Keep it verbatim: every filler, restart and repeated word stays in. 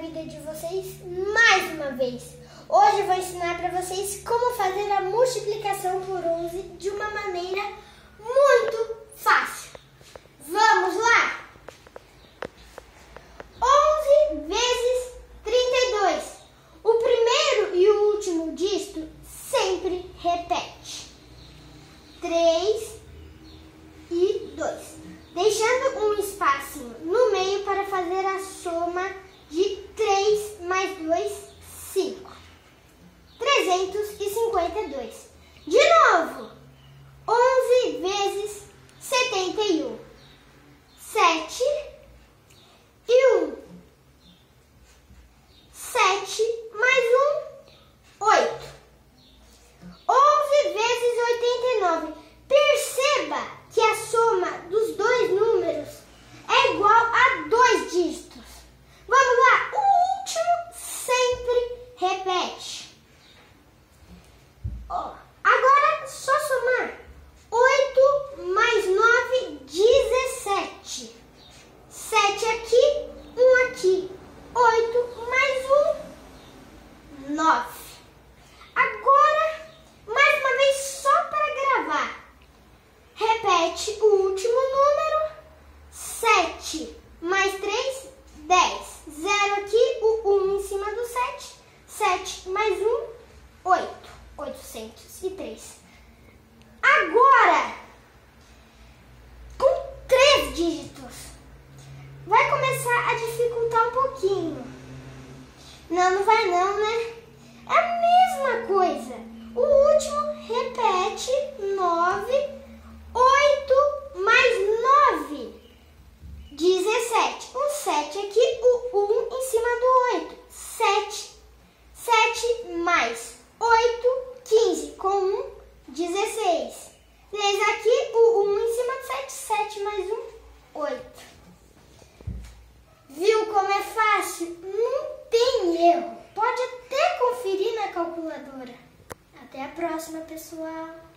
vida de vocês mais uma vez. Hoje eu vou ensinar para vocês como fazer a multiplicação por onze de uma maneira muito fácil. Vamos lá? onze vezes trinta e dois. O primeiro e o último dígito sempre repete. três e dois. Deixando um espacinho no meio para fazer a soma de três mais dois, cinco. trezentos e cinquenta e dois. De novo, onze vezes setenta e um. sete e um. sete mais um, oito. onze vezes oitenta e nove. Perceba que a soma dos dois números é igual a dois dígitos. Vamos lá, o último sempre repete. Ó, agora é só somar. oito mais nove, dezessete. sete aqui, um aqui. oito mais um, nove. Agora, mais uma vez só para gravar. Repete o último número. sete mais três, dez. zero aqui, o um em cima do sete. sete mais um, oito. oitocentos e três. Agora, com três dígitos, vai começar a dificultar um pouquinho. Não, não vai não, né? É a mesma coisa. O último repete nove. oito mais nove, dezessete. O sete aqui, o um em cima do oito. sete. sete mais oito, quinze. Com um, dezesseis. três aqui, o um em cima do sete. sete mais um, oito. Viu como é fácil? Não tem erro. Pode até conferir na calculadora. Até a próxima, pessoal.